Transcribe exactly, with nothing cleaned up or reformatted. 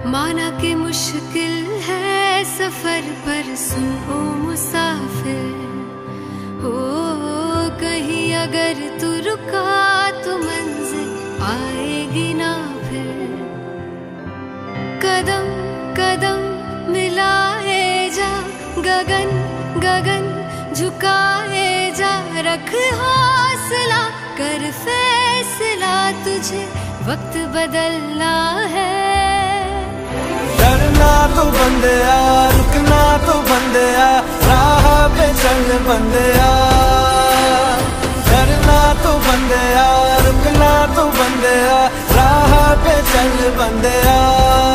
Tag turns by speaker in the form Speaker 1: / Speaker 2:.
Speaker 1: माना कि मुश्किल है सफर पर सुन ओ मुसाफिर, हो कहीं अगर तू रुका तो मंजिल आएगी ना फिर। कदम कदम मिलाए जा, गगन गगन झुकाए जा, रख हौसला कर फैसला, तुझे वक्त बदलना है।
Speaker 2: डरना तो बंदिया, रुकना तो बंदिया, राह पे चल बंदिया। डरना तो बंदिया, रुकना तो बंदिया, राह पे चल बंदिया।